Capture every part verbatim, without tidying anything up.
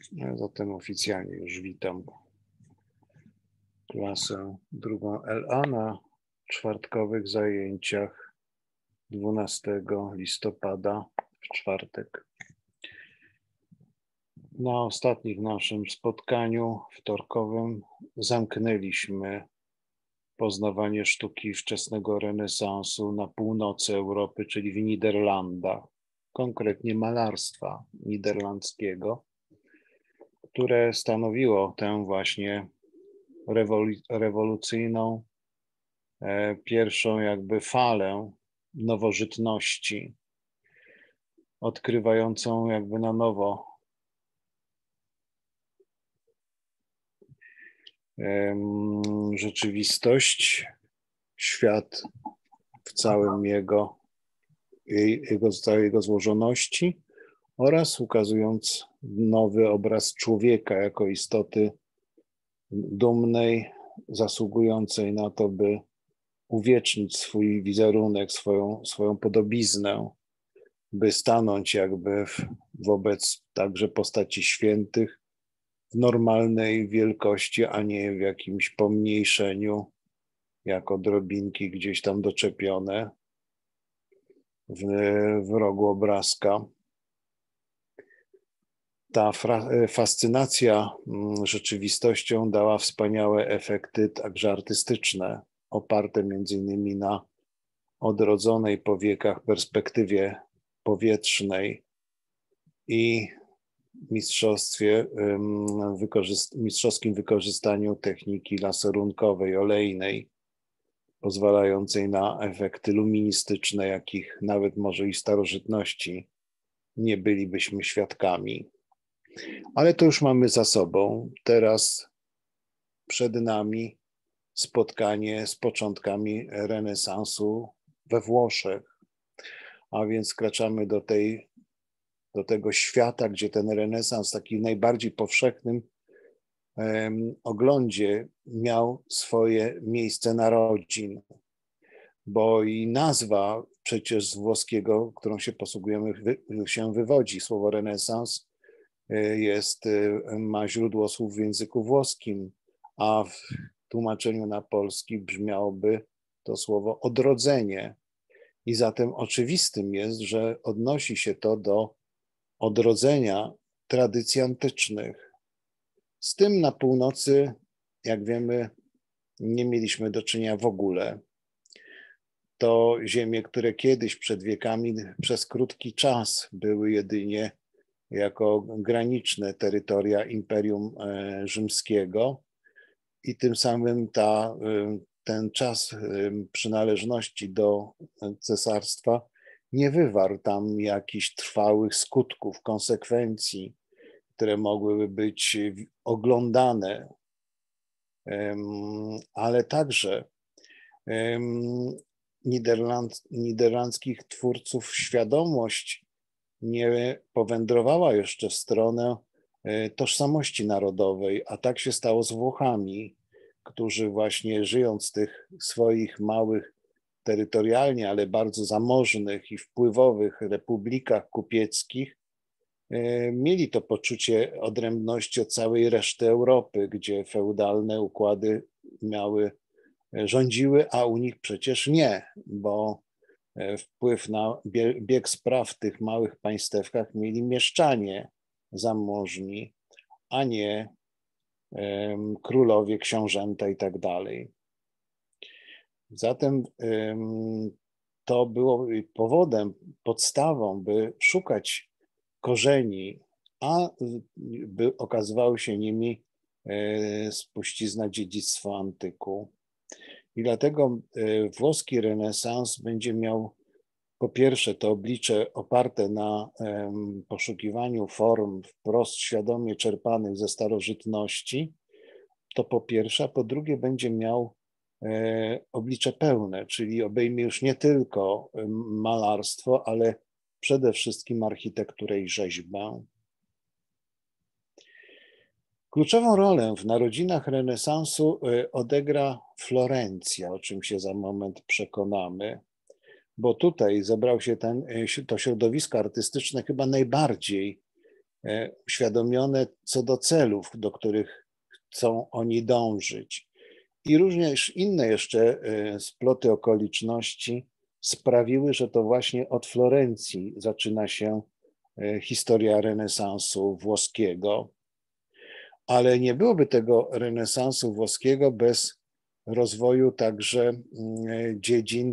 Zatem oficjalnie już witam klasę drugą L A na czwartkowych zajęciach dwunastego listopada w czwartek. Na ostatnim naszym spotkaniu wtorkowym zamknęliśmy poznawanie sztuki wczesnego renesansu na północy Europy, czyli w Niderlandach, konkretnie malarstwa niderlandzkiego, które stanowiło tę właśnie rewolucyjną, pierwszą jakby falę nowożytności, odkrywającą jakby na nowo rzeczywistość, świat w całym jego, jego, całej jego złożoności oraz ukazując nowy obraz człowieka jako istoty dumnej, zasługującej na to, by uwiecznić swój wizerunek, swoją, swoją podobiznę, by stanąć jakby w, wobec także postaci świętych w normalnej wielkości, a nie w jakimś pomniejszeniu, jako drobinki gdzieś tam doczepione w, w rogu obrazka. Ta fascynacja rzeczywistością dała wspaniałe efekty także artystyczne, oparte między innymi na odrodzonej po wiekach perspektywie powietrznej i mistrzostwie, mistrzowskim wykorzystaniu techniki laserunkowej, olejnej, pozwalającej na efekty luministyczne, jakich nawet może i w starożytności nie bylibyśmy świadkami. Ale to już mamy za sobą. Teraz przed nami spotkanie z początkami renesansu we Włoszech, a więc wkraczamy do, tej, do tego świata, gdzie ten renesans w takim najbardziej powszechnym um, oglądzie miał swoje miejsce narodzin, bo i nazwa przecież z włoskiego, którą się posługujemy, wy, się wywodzi. Słowo renesans jest, ma źródło słów w języku włoskim, a w tłumaczeniu na polski brzmiałoby to słowo odrodzenie. I zatem oczywistym jest, że odnosi się to do odrodzenia tradycji antycznych. Z tym na północy, jak wiemy, nie mieliśmy do czynienia w ogóle. To ziemie, które kiedyś przed wiekami przez krótki czas były jedynie jako graniczne terytoria Imperium Rzymskiego i tym samym ta, ten czas przynależności do cesarstwa nie wywarł tam jakichś trwałych skutków, konsekwencji, które mogłyby być oglądane, ale także Niderland, niderlandzkich twórców świadomość nie powędrowała jeszcze w stronę tożsamości narodowej, a tak się stało z Włochami, którzy właśnie żyjąc w tych swoich małych, terytorialnie, ale bardzo zamożnych i wpływowych republikach kupieckich, mieli to poczucie odrębności od całej reszty Europy, gdzie feudalne układy miały, rządziły, a u nich przecież nie, bo wpływ na bieg spraw w tych małych państewkach mieli mieszczanie zamożni, a nie um, królowie, książęta i tak dalej. Zatem um, to było powodem, podstawą, by szukać korzeni, a by okazywały się nimi e, spuścizna dziedzictwa antyku. I dlatego włoski renesans będzie miał po pierwsze to oblicze oparte na um, poszukiwaniu form wprost świadomie czerpanych ze starożytności, to po pierwsze, a po drugie będzie miał e, oblicze pełne, czyli obejmie już nie tylko malarstwo, ale przede wszystkim architekturę i rzeźbę. Kluczową rolę w narodzinach renesansu odegra Florencja, o czym się za moment przekonamy, bo tutaj zebrał się ten, to środowisko artystyczne chyba najbardziej uświadomione co do celów, do których chcą oni dążyć. I również inne jeszcze sploty okoliczności sprawiły, że to właśnie od Florencji zaczyna się historia renesansu włoskiego. Ale nie byłoby tego renesansu włoskiego bez rozwoju także dziedzin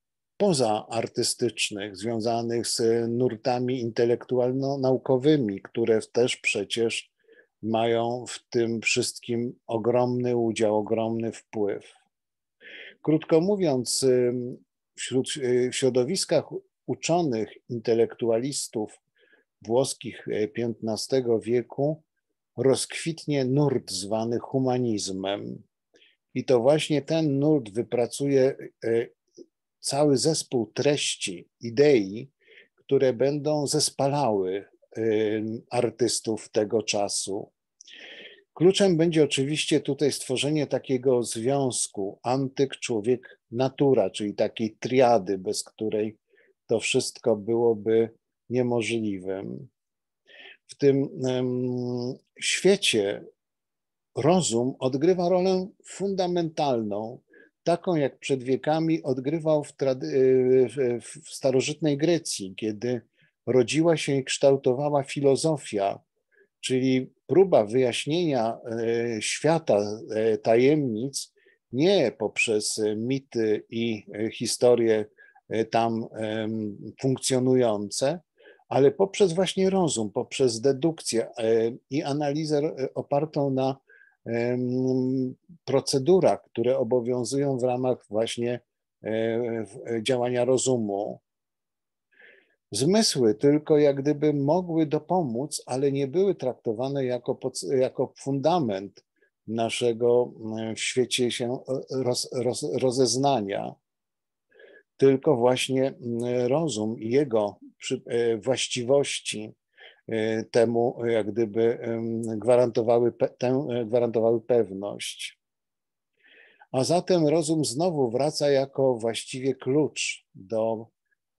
pozaartystycznych, związanych z nurtami intelektualno-naukowymi, które też przecież mają w tym wszystkim ogromny udział, ogromny wpływ. Krótko mówiąc, wśród, w środowiskach uczonych, intelektualistów włoskich piętnastego wieku rozkwitnie nurt zwany humanizmem. I to właśnie ten nurt wypracuje cały zespół treści, idei, które będą zespalały artystów tego czasu. Kluczem będzie oczywiście tutaj stworzenie takiego związku antyk, człowiek, natura, czyli takiej triady, bez której to wszystko byłoby niemożliwym. W tym um, świecie rozum odgrywa rolę fundamentalną, taką jak przed wiekami odgrywał w, w, w starożytnej Grecji, kiedy rodziła się i kształtowała filozofia, czyli próba wyjaśnienia świata tajemnic nie poprzez mity i historie tam funkcjonujące, ale poprzez właśnie rozum, poprzez dedukcję i analizę opartą na procedurach, które obowiązują w ramach właśnie działania rozumu. Zmysły tylko jak gdyby mogły dopomóc, ale nie były traktowane jako, jako fundament naszego w świecie się roz, roz, rozeznania. Tylko właśnie rozum i jego właściwości temu jak gdyby gwarantowały, tę, gwarantowały pewność. A zatem rozum znowu wraca jako właściwie klucz do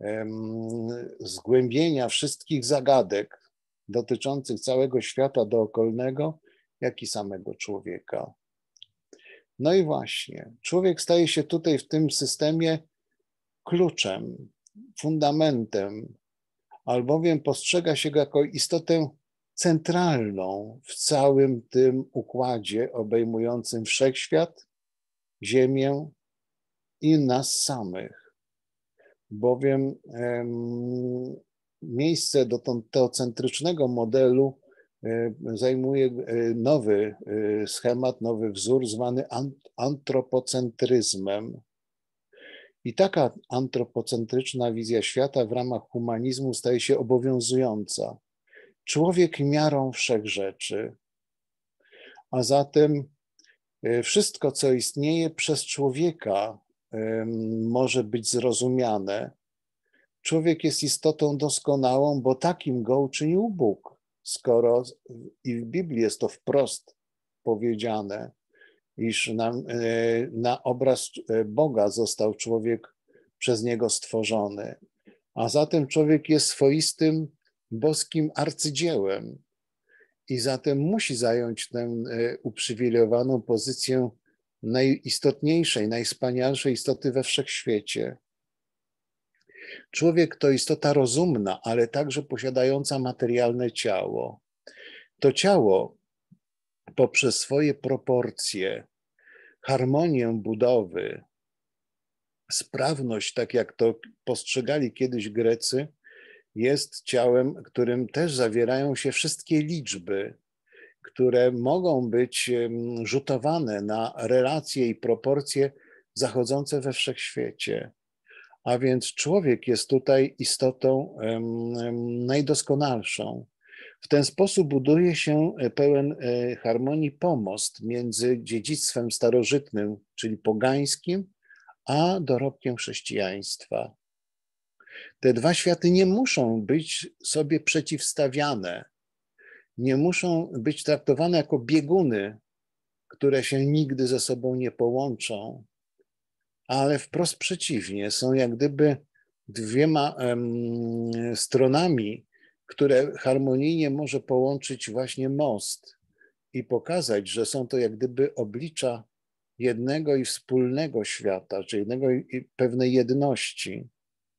zgłębienia wszystkich zagadek dotyczących całego świata dookolnego, jak i samego człowieka. No i właśnie, człowiek staje się tutaj w tym systemie kluczem, fundamentem, albowiem postrzega się go jako istotę centralną w całym tym układzie obejmującym wszechświat, Ziemię i nas samych. Bowiem um, miejsce do teocentrycznego modelu um, zajmuje nowy um, schemat, nowy wzór zwany antropocentryzmem. I taka antropocentryczna wizja świata w ramach humanizmu staje się obowiązująca. Człowiek miarą wszechrzeczy, a zatem wszystko, co istnieje przez człowieka, może być zrozumiane. Człowiek jest istotą doskonałą, bo takim go uczynił Bóg, skoro i w Biblii jest to wprost powiedziane, iż na, na obraz Boga został człowiek przez Niego stworzony. A zatem człowiek jest swoistym boskim arcydziełem i zatem musi zająć tę uprzywilejowaną pozycję najistotniejszej, najwspanialszej istoty we wszechświecie. Człowiek to istota rozumna, ale także posiadająca materialne ciało. To ciało poprzez swoje proporcje, harmonię budowy, sprawność, tak jak to postrzegali kiedyś Grecy, jest ciałem, którym też zawierają się wszystkie liczby, które mogą być rzutowane na relacje i proporcje zachodzące we wszechświecie. A więc człowiek jest tutaj istotą najdoskonalszą. W ten sposób buduje się pełen harmonii pomost między dziedzictwem starożytnym, czyli pogańskim, a dorobkiem chrześcijaństwa. Te dwa światy nie muszą być sobie przeciwstawiane, nie muszą być traktowane jako bieguny, które się nigdy ze sobą nie połączą, ale wprost przeciwnie, są jak gdyby dwiema um, stronami które harmonijnie może połączyć właśnie most i pokazać, że są to jak gdyby oblicza jednego i wspólnego świata, czy jednego i pewnej jedności.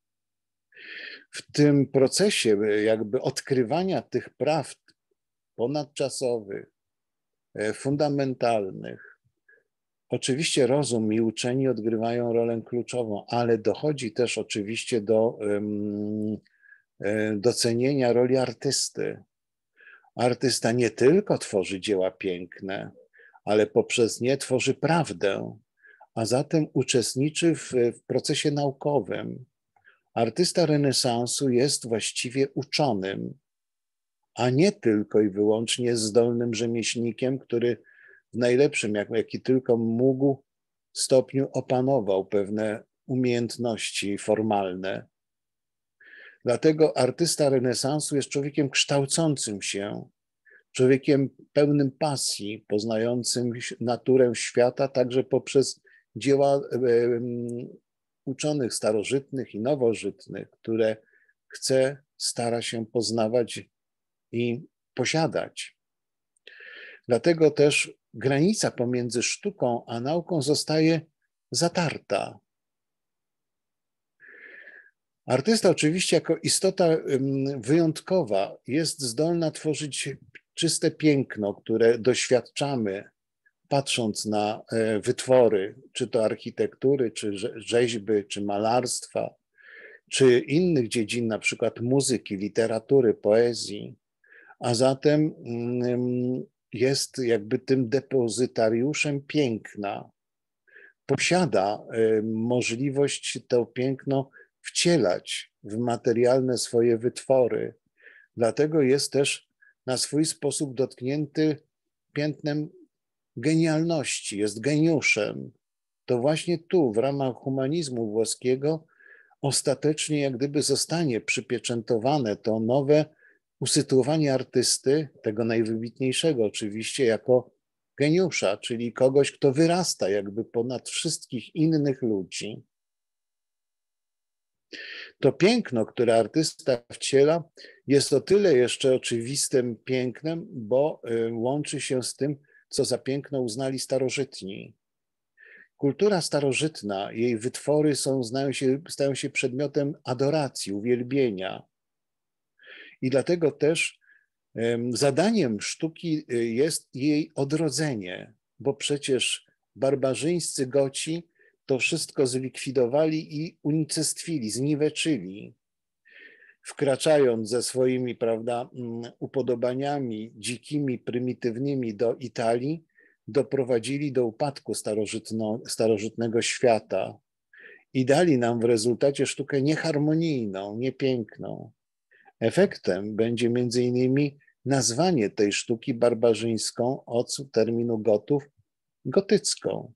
W tym procesie jakby odkrywania tych prawd ponadczasowych, fundamentalnych, oczywiście rozum i uczeni odgrywają rolę kluczową, ale dochodzi też oczywiście do um, docenienia roli artysty. Artysta nie tylko tworzy dzieła piękne, ale poprzez nie tworzy prawdę, a zatem uczestniczy w, w procesie naukowym. Artysta renesansu jest właściwie uczonym, a nie tylko i wyłącznie zdolnym rzemieślnikiem, który w najlepszym, jak, jaki tylko mógł, stopniu opanował pewne umiejętności formalne. Dlatego artysta renesansu jest człowiekiem kształcącym się, człowiekiem pełnym pasji, poznającym naturę świata także poprzez dzieła uczonych starożytnych i nowożytnych, które chce, stara się poznawać i posiadać. Dlatego też granica pomiędzy sztuką a nauką zostaje zatarta. Artysta oczywiście jako istota wyjątkowa jest zdolna tworzyć czyste piękno, które doświadczamy, patrząc na wytwory, czy to architektury, czy rzeźby, czy malarstwa, czy innych dziedzin, na przykład muzyki, literatury, poezji, a zatem jest jakby tym depozytariuszem piękna. Posiada możliwość to piękno wcielać w materialne swoje wytwory. Dlatego jest też na swój sposób dotknięty piętnem genialności, jest geniuszem. To właśnie tu, w ramach humanizmu włoskiego, ostatecznie jak gdyby zostanie przypieczętowane to nowe usytuowanie artysty, tego najwybitniejszego oczywiście, jako geniusza, czyli kogoś, kto wyrasta jakby ponad wszystkich innych ludzi. To piękno, które artysta wciela, jest o tyle jeszcze oczywistym pięknem, bo łączy się z tym, co za piękno uznali starożytni. Kultura starożytna, jej wytwory są, znają się, stają się przedmiotem adoracji, uwielbienia. I dlatego też zadaniem sztuki jest jej odrodzenie, bo przecież barbarzyńscy Goci to wszystko zlikwidowali i unicestwili, zniweczyli. Wkraczając ze swoimi, prawda, upodobaniami dzikimi, prymitywnymi do Italii, doprowadzili do upadku starożytnego świata i dali nam w rezultacie sztukę nieharmonijną, niepiękną. Efektem będzie między innymi nazwanie tej sztuki barbarzyńską od terminu Gotów gotycką.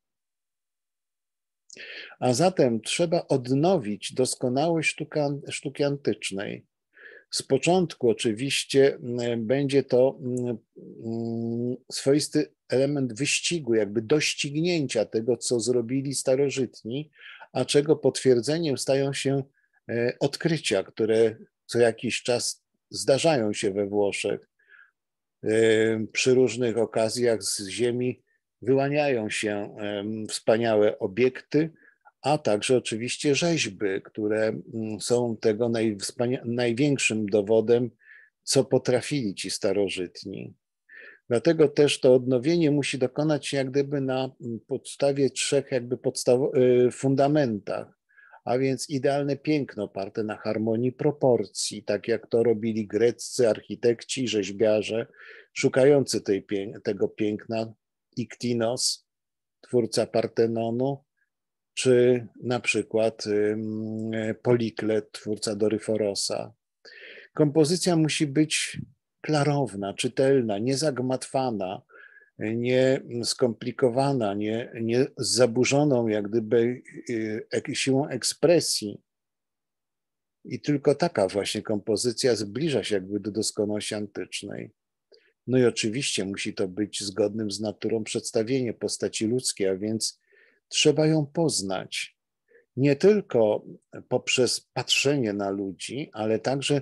A zatem trzeba odnowić doskonałość sztuki, sztuki antycznej. Z początku oczywiście będzie to swoisty element wyścigu, jakby doścignięcia tego, co zrobili starożytni, a czego potwierdzeniem stają się odkrycia, które co jakiś czas zdarzają się we Włoszech. Przy różnych okazjach z ziemi wyłaniają się wspaniałe obiekty, a także oczywiście rzeźby, które są tego największym dowodem, co potrafili ci starożytni. Dlatego też to odnowienie musi dokonać się jak gdyby na podstawie trzech jakby podstawowych fundamentach, a więc idealne piękno oparte na harmonii proporcji, tak jak to robili greccy architekci, rzeźbiarze, szukający tej, tego piękna, Iktinos, twórca Partenonu, czy na przykład Poliklet, twórca Doryforosa. Kompozycja musi być klarowna, czytelna, niezagmatwana, nie skomplikowana, nie, nie zaburzoną jak gdyby siłą ekspresji. I tylko taka właśnie kompozycja zbliża się jakby do doskonałości antycznej. No i oczywiście musi to być zgodnym z naturą przedstawienie postaci ludzkiej, a więc trzeba ją poznać. Nie tylko poprzez patrzenie na ludzi, ale także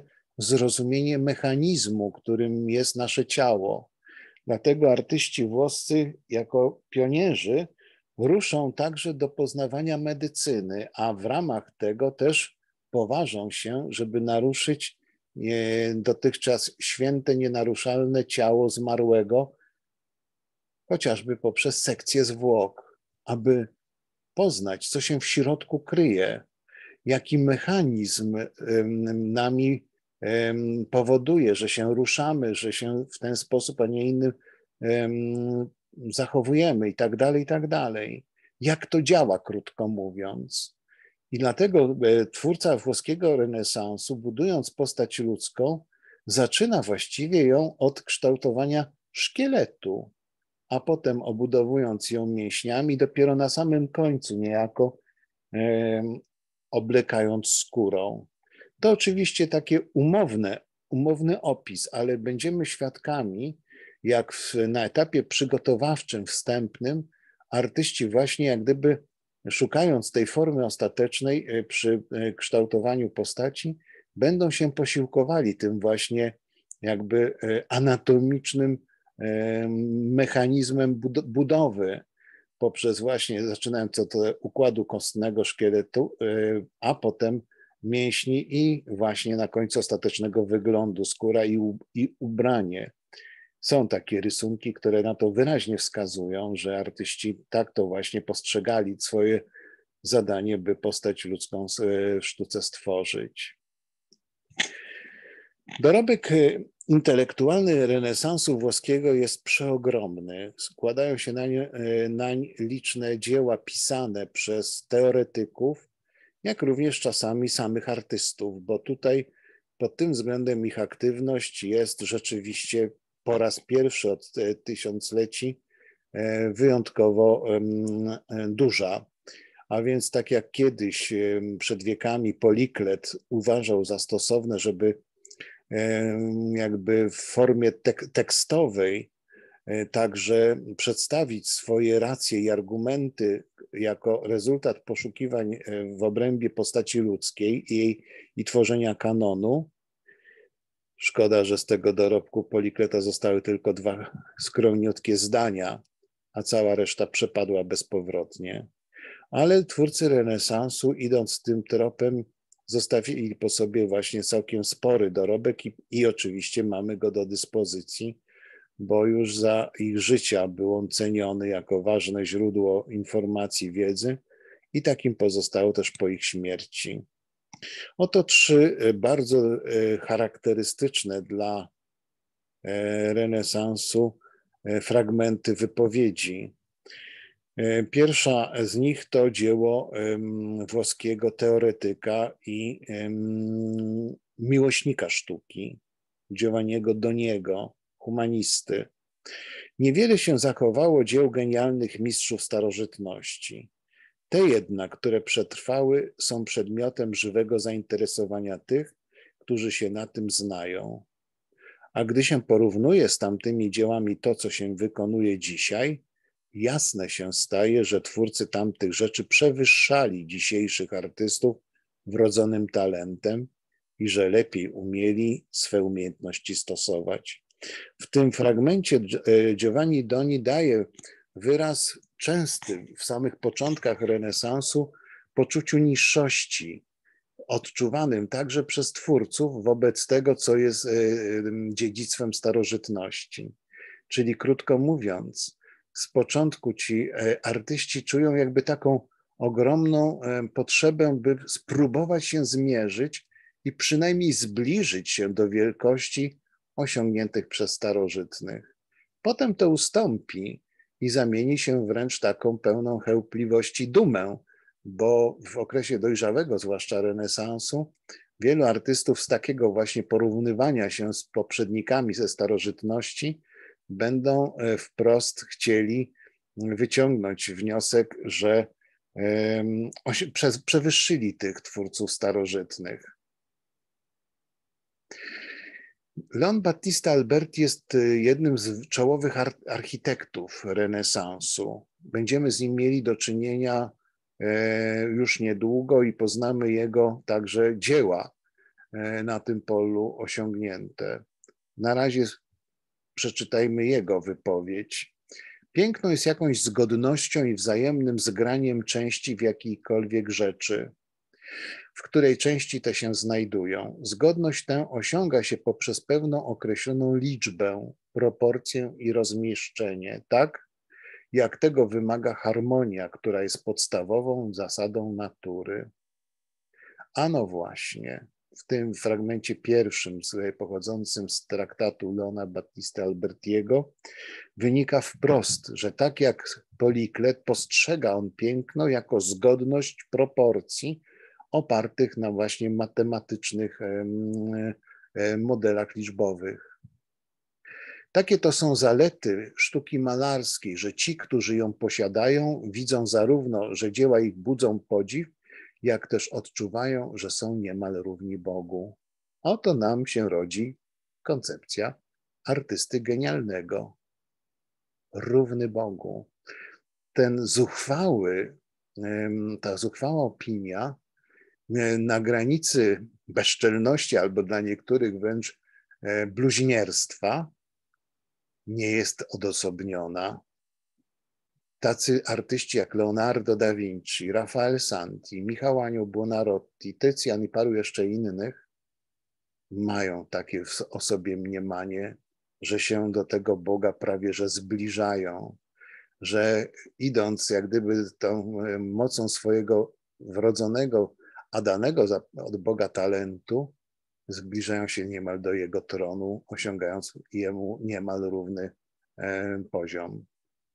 zrozumienie mechanizmu, którym jest nasze ciało. Dlatego artyści włoscy jako pionierzy ruszą także do poznawania medycyny, a w ramach tego też poważą się, żeby naruszyć dotychczas święte, nienaruszalne ciało zmarłego, chociażby poprzez sekcję zwłok, aby poznać, co się w środku kryje, jaki mechanizm nami powoduje, że się ruszamy, że się w ten sposób, a nie inny zachowujemy i tak dalej, i tak dalej. Jak to działa, krótko mówiąc. I dlatego twórca włoskiego renesansu, budując postać ludzką, zaczyna właściwie ją od kształtowania szkieletu, a potem obudowując ją mięśniami, dopiero na samym końcu niejako e, oblekając skórą. To oczywiście takie umowne, umowny opis, ale będziemy świadkami, jak w, na etapie przygotowawczym, wstępnym, artyści właśnie jak gdyby szukając tej formy ostatecznej przy kształtowaniu postaci, będą się posiłkowali tym właśnie jakby anatomicznym mechanizmem budowy poprzez właśnie, zaczynając od układu kostnego szkieletu, a potem mięśni i właśnie na końcu ostatecznego wyglądu skóra i, i ubranie. Są takie rysunki, które na to wyraźnie wskazują, że artyści tak to właśnie postrzegali swoje zadanie, by postać ludzką w sztuce stworzyć. Dorobek intelektualny renesansu włoskiego jest przeogromny. Składają się nań, nań liczne dzieła pisane przez teoretyków, jak również czasami samych artystów, bo tutaj pod tym względem ich aktywność jest rzeczywiście po raz pierwszy od tysiącleci wyjątkowo duża. A więc tak jak kiedyś przed wiekami Poliklet uważał za stosowne, żeby jakby w formie tek tekstowej także przedstawić swoje racje i argumenty jako rezultat poszukiwań w obrębie postaci ludzkiej i, jej, i tworzenia kanonu. Szkoda, że z tego dorobku Polikleta zostały tylko dwa skromniutkie zdania, a cała reszta przepadła bezpowrotnie. Ale twórcy renesansu, idąc tym tropem, zostawili po sobie właśnie całkiem spory dorobek i, i oczywiście mamy go do dyspozycji, bo już za ich życia był on ceniony jako ważne źródło informacji, wiedzy i takim pozostało też po ich śmierci. Oto trzy bardzo charakterystyczne dla renesansu fragmenty wypowiedzi. Pierwsza z nich to dzieło włoskiego teoretyka i miłośnika sztuki, Giovanniego Doniego, humanisty. Niewiele się zachowało dzieł genialnych mistrzów starożytności. Te jednak, które przetrwały, są przedmiotem żywego zainteresowania tych, którzy się na tym znają. A gdy się porównuje z tamtymi dziełami to, co się wykonuje dzisiaj, jasne się staje, że twórcy tamtych rzeczy przewyższali dzisiejszych artystów wrodzonym talentem i że lepiej umieli swe umiejętności stosować. W tym fragmencie Giovanni Doni daje wyraz częsty w samych początkach renesansu poczuciu niższości, odczuwanym także przez twórców wobec tego, co jest dziedzictwem starożytności. Czyli krótko mówiąc, z początku ci artyści czują jakby taką ogromną potrzebę, by spróbować się zmierzyć i przynajmniej zbliżyć się do wielkości osiągniętych przez starożytnych. Potem to ustąpi i zamieni się wręcz taką pełną chełpliwości dumę, bo w okresie dojrzałego, zwłaszcza renesansu, wielu artystów z takiego właśnie porównywania się z poprzednikami ze starożytności będą wprost chcieli wyciągnąć wniosek, że przewyższyli tych twórców starożytnych. Leon Battista Alberti jest jednym z czołowych architektów renesansu. Będziemy z nim mieli do czynienia już niedługo i poznamy jego także dzieła. na tym polu osiągnięte. Na razie przeczytajmy jego wypowiedź. Piękno jest jakąś zgodnością i wzajemnym zgraniem części w jakiejkolwiek rzeczy, w której części te się znajdują. Zgodność tę osiąga się poprzez pewną określoną liczbę, proporcję i rozmieszczenie, tak jak tego wymaga harmonia, która jest podstawową zasadą natury. Ano właśnie, w tym fragmencie pierwszym, pochodzącym z traktatu Leona Battista Albertiego, wynika wprost, że tak jak Poliklet, postrzega on piękno jako zgodność proporcji opartych na właśnie matematycznych modelach liczbowych. Takie to są zalety sztuki malarskiej, że ci, którzy ją posiadają, widzą zarówno, że dzieła ich budzą podziw, jak też odczuwają, że są niemal równi Bogu. Oto nam się rodzi koncepcja artysty genialnego, równy Bogu. Ten zuchwały, ta zuchwała opinia na granicy bezczelności albo dla niektórych wręcz bluźnierstwa nie jest odosobniona. Tacy artyści jak Leonardo da Vinci, Rafael Santi, Michał Anioł Buonarroti, Tycjan i paru jeszcze innych mają takie o sobie mniemanie, że się do tego Boga prawie że zbliżają, że idąc jak gdyby tą mocą swojego wrodzonego, a danego od Boga talentu, zbliżają się niemal do Jego tronu, osiągając Jemu niemal równy poziom.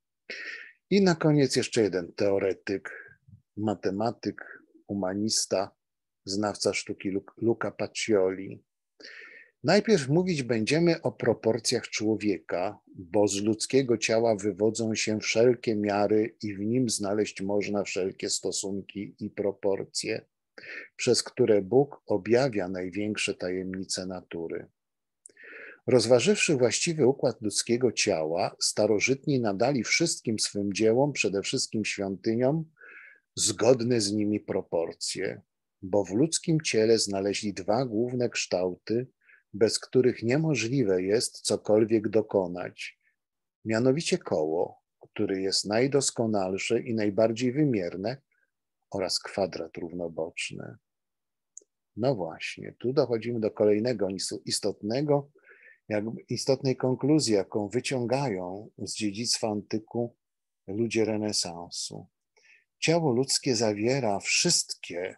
I na koniec jeszcze jeden teoretyk, matematyk, humanista, znawca sztuki Luca Pacioli. Najpierw mówić będziemy o proporcjach człowieka, bo z ludzkiego ciała wywodzą się wszelkie miary i w nim znaleźć można wszelkie stosunki i proporcje, przez które Bóg objawia największe tajemnice natury. Rozważywszy właściwy układ ludzkiego ciała, starożytni nadali wszystkim swym dziełom, przede wszystkim świątyniom, zgodne z nimi proporcje, bo w ludzkim ciele znaleźli dwa główne kształty, bez których niemożliwe jest cokolwiek dokonać, mianowicie koło, który jest najdoskonalsze i najbardziej wymierne, oraz kwadrat równoboczny. No właśnie, tu dochodzimy do kolejnego istotnego, jakby istotnej konkluzji, jaką wyciągają z dziedzictwa antyku ludzie renesansu. Ciało ludzkie zawiera wszystkie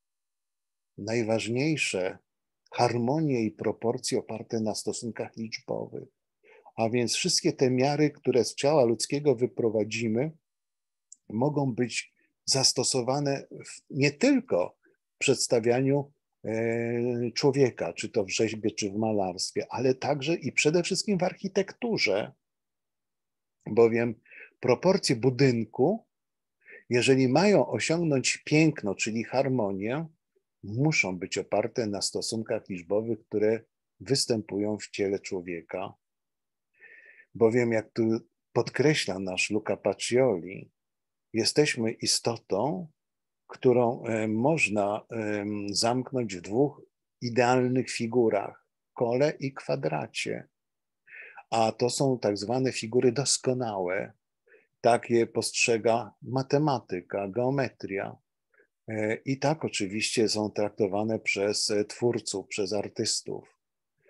najważniejsze harmonie i proporcje oparte na stosunkach liczbowych. A więc wszystkie te miary, które z ciała ludzkiego wyprowadzimy, mogą być zastosowane w, nie tylko w przedstawianiu e, człowieka, czy to w rzeźbie, czy w malarstwie, ale także i przede wszystkim w architekturze, bowiem proporcje budynku, jeżeli mają osiągnąć piękno, czyli harmonię, muszą być oparte na stosunkach liczbowych, które występują w ciele człowieka. Bowiem, jak tu podkreśla nasz Luca Pacioli, jesteśmy istotą, którą można zamknąć w dwóch idealnych figurach, kole i kwadracie. A to są tak zwane figury doskonałe. Tak je postrzega matematyka, geometria. I tak oczywiście są traktowane przez twórców, przez artystów.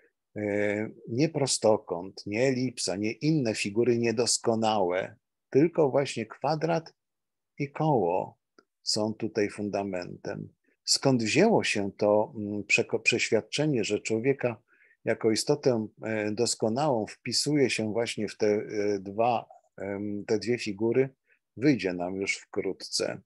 Nie prostokąt, nie elipsa, nie inne figury niedoskonałe, tylko właśnie kwadrat i koło są tutaj fundamentem. Skąd wzięło się to przeświadczenie, że człowieka jako istotę doskonałą wpisuje się właśnie w te dwa, te dwie figury, wyjdzie nam już wkrótce.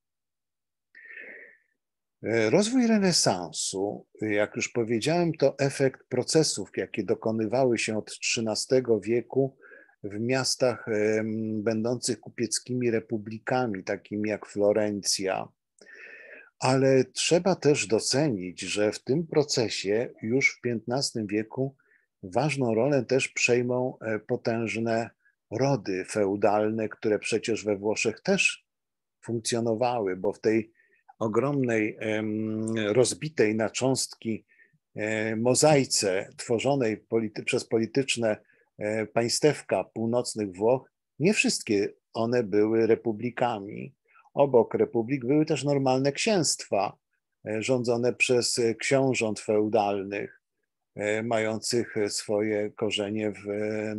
Rozwój renesansu, jak już powiedziałem, to efekt procesów, jakie dokonywały się od trzynastego wieku w miastach będących kupieckimi republikami, takimi jak Florencja. Ale trzeba też docenić, że w tym procesie już w piętnastym wieku ważną rolę też przejmą potężne rody feudalne, które przecież we Włoszech też funkcjonowały, bo w tej ogromnej, rozbitej na cząstki mozaice tworzonej polity przez polityczne państewka północnych Włoch, nie wszystkie one były republikami. Obok republik były też normalne księstwa rządzone przez książąt feudalnych, mających swoje korzenie w,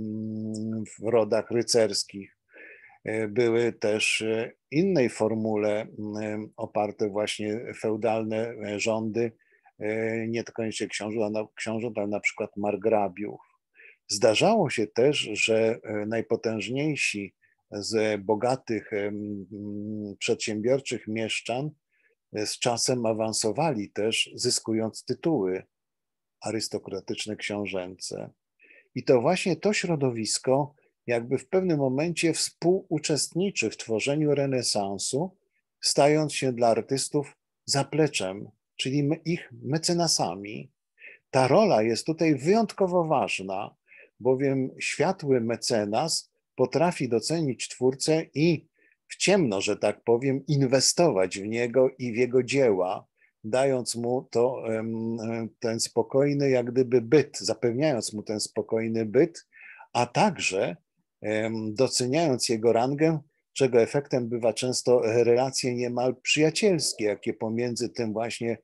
w rodach rycerskich. Były też innej formule oparte właśnie feudalne rządy, nie tylko koniecznie książąt, ale na przykład margrabiów. Zdarzało się też, że najpotężniejsi z bogatych przedsiębiorczych mieszczan z czasem awansowali też, zyskując tytuły arystokratyczne książęce. I to właśnie to środowisko jakby w pewnym momencie współuczestniczy w tworzeniu renesansu, stając się dla artystów zapleczem, czyli ich mecenasami. Ta rola jest tutaj wyjątkowo ważna, bowiem światły mecenas potrafi docenić twórcę i w ciemno, że tak powiem, inwestować w niego i w jego dzieła, dając mu to, ten spokojny jak gdyby byt, zapewniając mu ten spokojny byt, a także doceniając jego rangę, czego efektem bywa często relacje niemal przyjacielskie, jakie pomiędzy tym właśnie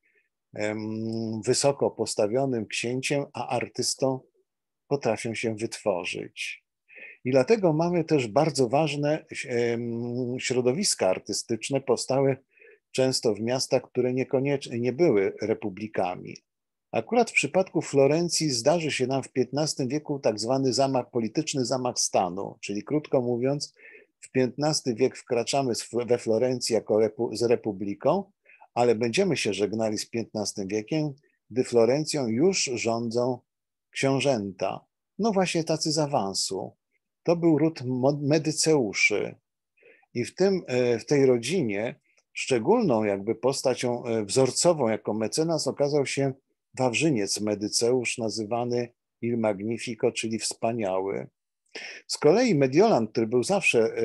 wysoko postawionym księciem a artystą potrafią się wytworzyć. I dlatego mamy też bardzo ważne środowiska artystyczne, powstałe często w miastach, które niekoniecznie nie były republikami. Akurat w przypadku Florencji zdarzy się nam w piętnastym wieku tak zwany zamach polityczny, zamach stanu, czyli krótko mówiąc, w piętnasty wiek wkraczamy we Florencji jako repu, z republiką, ale będziemy się żegnali z piętnastym wiekiem, gdy Florencją już rządzą książęta. No właśnie tacy z awansu. To był ród Medyceuszy. I w, tym, w tej rodzinie szczególną jakby postacią wzorcową jako mecenas okazał się Wawrzyniec Medyceusz, nazywany Il Magnifico, czyli wspaniały. Z kolei Mediolan, który był zawsze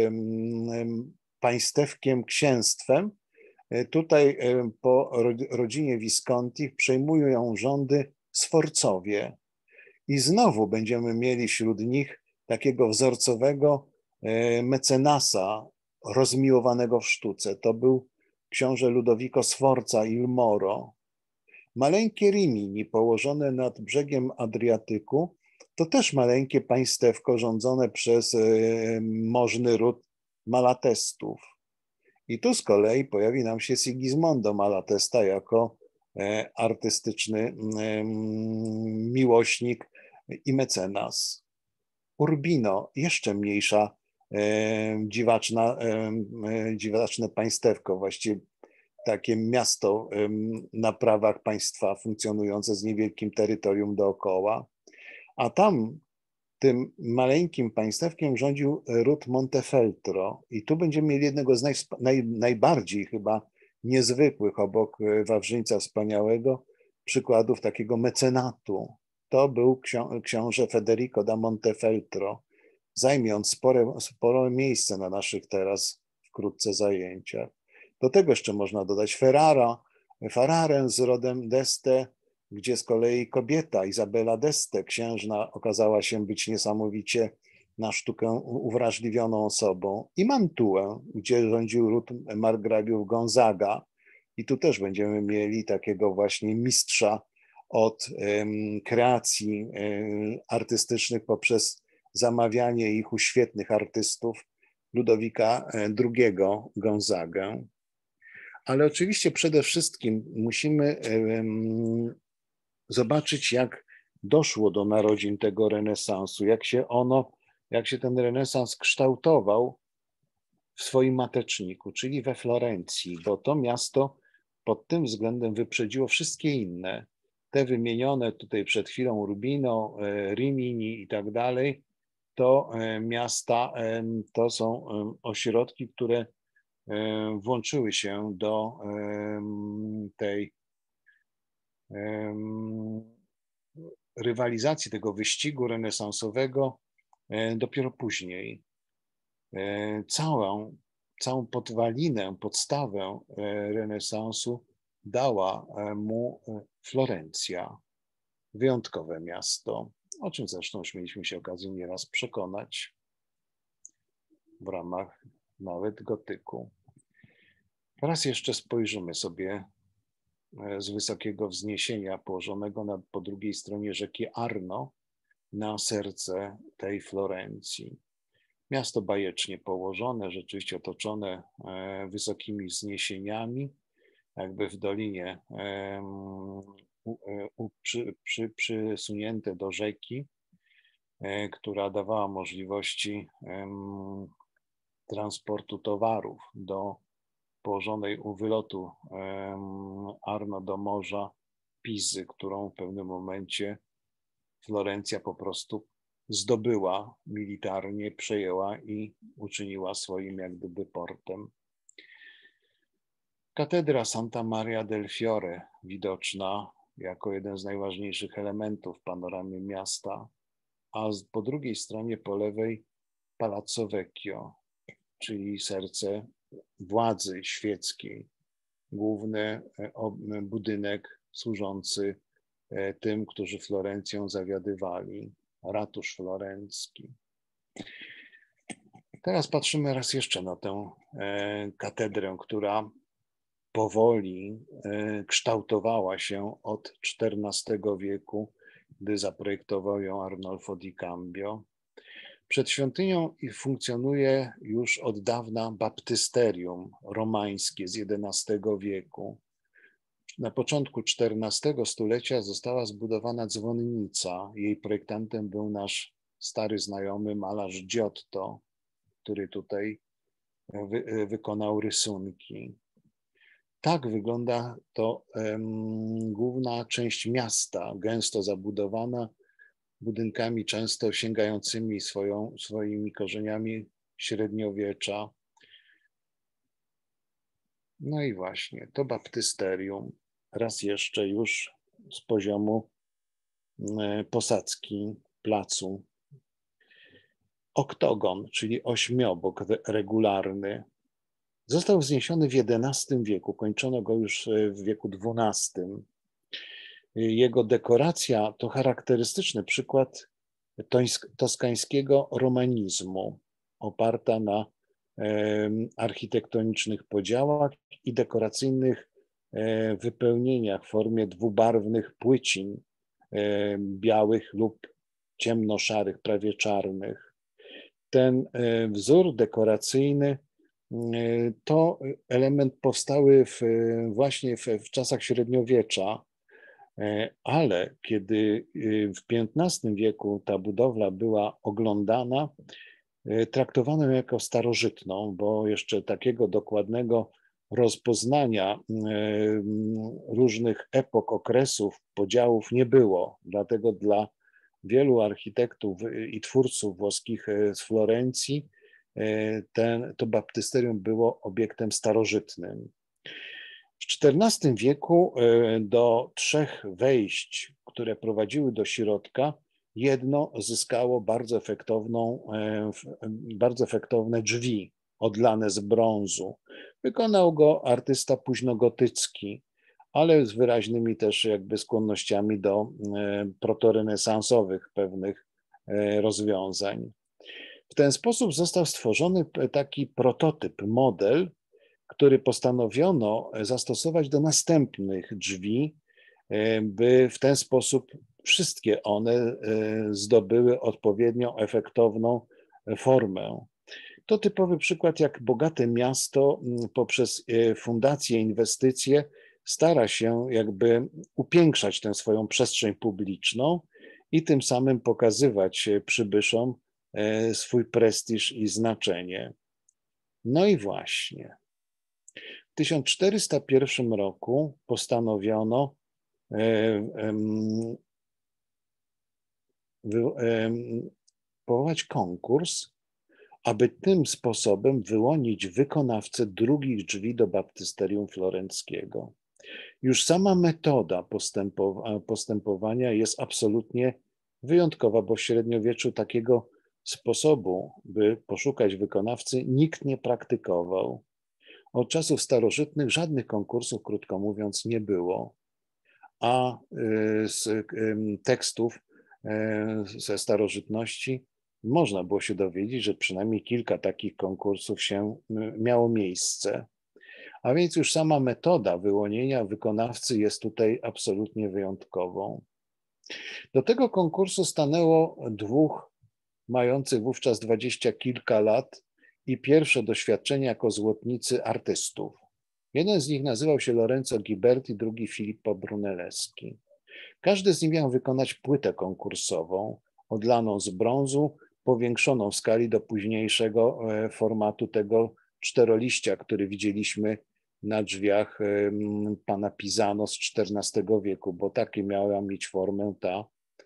państewkiem, księstwem, tutaj po rodzinie Viscontich przejmują rządy Sforcowie. I znowu będziemy mieli wśród nich takiego wzorcowego mecenasa rozmiłowanego w sztuce. To był książę Ludovico Sforza il Moro. Maleńkie Rimini położone nad brzegiem Adriatyku to też maleńkie państewko rządzone przez możny ród Malatestów. I tu z kolei pojawi nam się Sigismondo Malatesta jako artystyczny miłośnik i mecenas. Urbino, jeszcze mniejsza, dziwaczna, dziwaczne państewko, właściwie takie miasto na prawach państwa funkcjonujące z niewielkim terytorium dookoła, a tam tym maleńkim państewkiem rządził ród Montefeltro i tu będziemy mieli jednego z naj, naj, najbardziej chyba niezwykłych obok Wawrzyńca Wspaniałego przykładów takiego mecenatu. To był ksią, książę Federico da Montefeltro, zajmując spore, spore miejsce na naszych teraz wkrótce zajęciach. Do tego jeszcze można dodać Ferrara, Ferrarę z rodem d'Este, gdzie z kolei kobieta Izabela d'Este, księżna, okazała się być niesamowicie na sztukę uwrażliwioną osobą, i Mantuę, gdzie rządził ród margrabiów Gonzaga. I tu też będziemy mieli takiego właśnie mistrza od um, kreacji um, artystycznych poprzez zamawianie ich u świetnych artystów Ludowika drugiego Gonzagę. Ale oczywiście przede wszystkim musimy um, zobaczyć, jak doszło do narodzin tego renesansu, jak się ono, jak się ten renesans kształtował w swoim mateczniku, czyli we Florencji, bo to miasto pod tym względem wyprzedziło wszystkie inne. Te wymienione tutaj przed chwilą Urbino, Rimini i tak dalej, to miasta, to są ośrodki, które włączyły się do tej rywalizacji, tego wyścigu renesansowego dopiero później. Całą, całą podwalinę, podstawę renesansu dała mu Florencja. wyjątkowe miasto, o czym zresztą już mieliśmy się okazję nieraz przekonać w ramach nawet gotyku. Raz jeszcze spojrzymy sobie z wysokiego wzniesienia położonego na, po drugiej stronie rzeki Arno na serce tej Florencji. Miasto bajecznie położone, rzeczywiście otoczone wysokimi wzniesieniami, jakby w dolinie przy, przy, przysunięte do rzeki, która dawała możliwości transportu towarów do położonej u wylotu Arno do morza Pizy, którą w pewnym momencie Florencja po prostu zdobyła militarnie, przejęła i uczyniła swoim jak gdyby portem. Katedra Santa Maria del Fiore, widoczna jako jeden z najważniejszych elementów panoramy miasta, a po drugiej stronie po lewej Palazzo Vecchio, czyli serce władzy świeckiej, główny budynek służący tym, którzy Florencją zawiadywali, ratusz florencki. Teraz patrzymy raz jeszcze na tę katedrę, która powoli kształtowała się od czternastego wieku, gdy zaprojektował ją Arnolfo di Cambio. Przed świątynią funkcjonuje już od dawna baptysterium romańskie z jedenastego wieku. Na początku czternastego stulecia została zbudowana dzwonnica. Jej projektantem był nasz stary znajomy malarz Giotto, który tutaj wy, wykonał rysunki. Tak wygląda to um, główna część miasta, gęsto zabudowana budynkami często sięgającymi swoją, swoimi korzeniami średniowiecza. No i właśnie to baptysterium raz jeszcze już z poziomu posadzki placu. Oktogon, czyli ośmiobok regularny, został wzniesiony w jedenastym wieku, kończono go już w wieku dwunastym. Jego dekoracja to charakterystyczny przykład toskańskiego romanizmu, oparta na architektonicznych podziałach i dekoracyjnych wypełnieniach w formie dwubarwnych płycin białych lub ciemnoszarych, prawie czarnych. Ten wzór dekoracyjny to element powstały w, właśnie w, w czasach średniowiecza, ale kiedy w piętnastym wieku ta budowla była oglądana, traktowano ją jako starożytną, bo jeszcze takiego dokładnego rozpoznania różnych epok, okresów, podziałów nie było. Dlatego dla wielu architektów i twórców włoskich z Florencji ten, to baptysterium było obiektem starożytnym. W czternastym wieku do trzech wejść, które prowadziły do środka, jedno zyskało bardzo efektowną, bardzo efektowne drzwi odlane z brązu. Wykonał go artysta późnogotycki, ale z wyraźnymi też jakby skłonnościami do protorenesansowych pewnych rozwiązań. W ten sposób został stworzony taki prototyp, model, który postanowiono zastosować do następnych drzwi, by w ten sposób wszystkie one zdobyły odpowiednio efektowną formę. To typowy przykład, jak bogate miasto poprzez fundacje, inwestycje stara się jakby upiększać tę swoją przestrzeń publiczną i tym samym pokazywać przybyszom swój prestiż i znaczenie. No i właśnie. W tysiąc czterysta pierwszym roku postanowiono powołać konkurs, aby tym sposobem wyłonić wykonawcę drugich drzwi do baptysterium florenckiego. Już sama metoda postępowania jest absolutnie wyjątkowa, bo w średniowieczu takiego sposobu, by poszukać wykonawcy, nikt nie praktykował. Od czasów starożytnych żadnych konkursów, krótko mówiąc, nie było. a z tekstów ze starożytności można było się dowiedzieć, że przynajmniej kilka takich konkursów się miało miejsce. A więc już sama metoda wyłonienia wykonawcy jest tutaj absolutnie wyjątkową. Do tego konkursu stanęło dwóch mających wówczas dwadzieścia kilka lat i pierwsze doświadczenie jako złotnicy artystów. Jeden z nich nazywał się Lorenzo Ghiberti, drugi Filippo Brunelleschi. Każdy z nich miał wykonać płytę konkursową, odlaną z brązu, powiększoną w skali do późniejszego formatu tego czteroliścia, który widzieliśmy na drzwiach pana Pisano z czternastego wieku, bo takie miała mieć formę ta,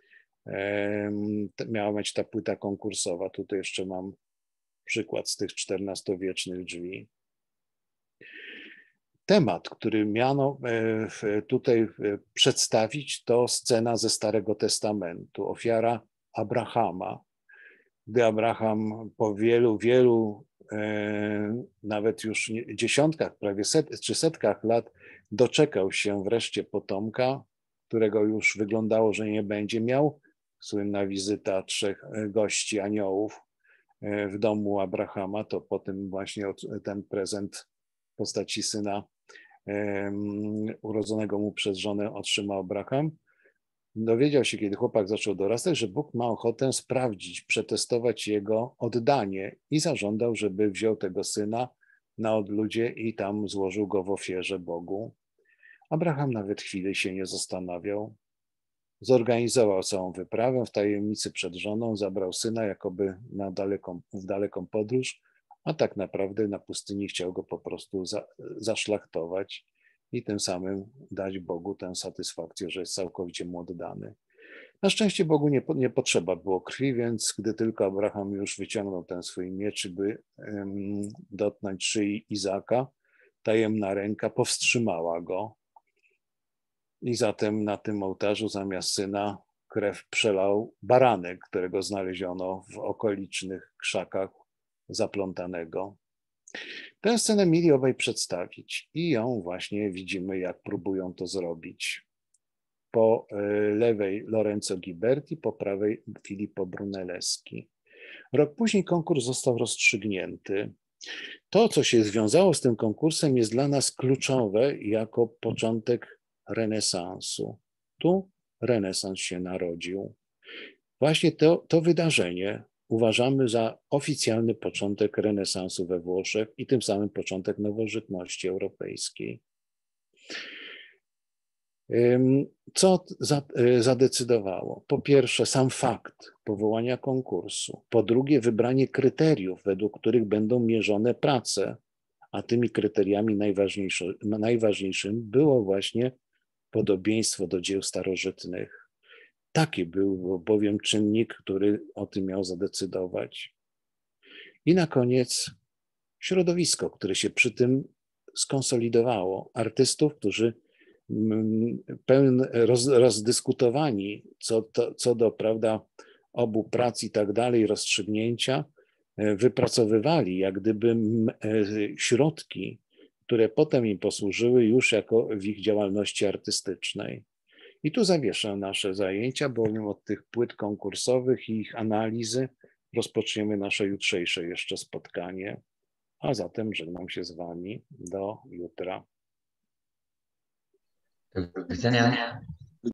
miała mieć ta płyta konkursowa. Tutaj jeszcze mam przykład z tych czternastowiecznych drzwi. Temat, który miano tutaj przedstawić, to scena ze Starego Testamentu, ofiara Abrahama. Gdy Abraham po wielu, wielu, nawet już dziesiątkach, prawie set, czy setkach lat doczekał się wreszcie potomka, którego już wyglądało, że nie będzie miał. Słynna wizyta trzech gości, aniołów w domu Abrahama, to po tym właśnie ten prezent w postaci syna urodzonego mu przez żonę otrzymał Abraham. Dowiedział się, kiedy chłopak zaczął dorastać, że Bóg ma ochotę sprawdzić, przetestować jego oddanie i zażądał, żeby wziął tego syna na odludzie i tam złożył go w ofierze Bogu. Abraham nawet chwili się nie zastanawiał. Zorganizował całą wyprawę w tajemnicy przed żoną, zabrał syna jakoby na daleką, w daleką podróż, a tak naprawdę na pustyni chciał go po prostu za, zaszlachtować i tym samym dać Bogu tę satysfakcję, że jest całkowicie mu oddany. Na szczęście Bogu nie, nie potrzeba było krwi, więc gdy tylko Abraham już wyciągnął ten swój miecz, by um, dotknąć szyi Izaka, tajemna ręka powstrzymała go. I zatem na tym ołtarzu zamiast syna krew przelał baranek, którego znaleziono w okolicznych krzakach zaplątanego. Tę scenę mieli obaj przedstawić i ją właśnie widzimy, jak próbują to zrobić. Po lewej Lorenzo Ghiberti, po prawej Filippo Brunelleschi. Rok później konkurs został rozstrzygnięty. To, co się związało z tym konkursem, jest dla nas kluczowe jako początek renesansu. Tu renesans się narodził. Właśnie to, to wydarzenie uważamy za oficjalny początek renesansu we Włoszech i tym samym początek nowożytności europejskiej. Co zadecydowało? Po pierwsze, sam fakt powołania konkursu. Po drugie, wybranie kryteriów, według których będą mierzone prace, a tymi kryteriami najważniejszy, najważniejszym było właśnie podobieństwo do dzieł starożytnych. Taki był bowiem czynnik, który o tym miał zadecydować. I na koniec środowisko, które się przy tym skonsolidowało. Artystów, którzy pełen roz, rozdyskutowani co, to, co do prawda, obu prac i tak dalej, rozstrzygnięcia, wypracowywali jak gdyby środki, które potem im posłużyły już jako w ich działalności artystycznej. I tu zawieszę nasze zajęcia, bowiem od tych płyt konkursowych i ich analizy rozpoczniemy nasze jutrzejsze jeszcze spotkanie. A zatem żegnam się z Wami do jutra. Do widzenia.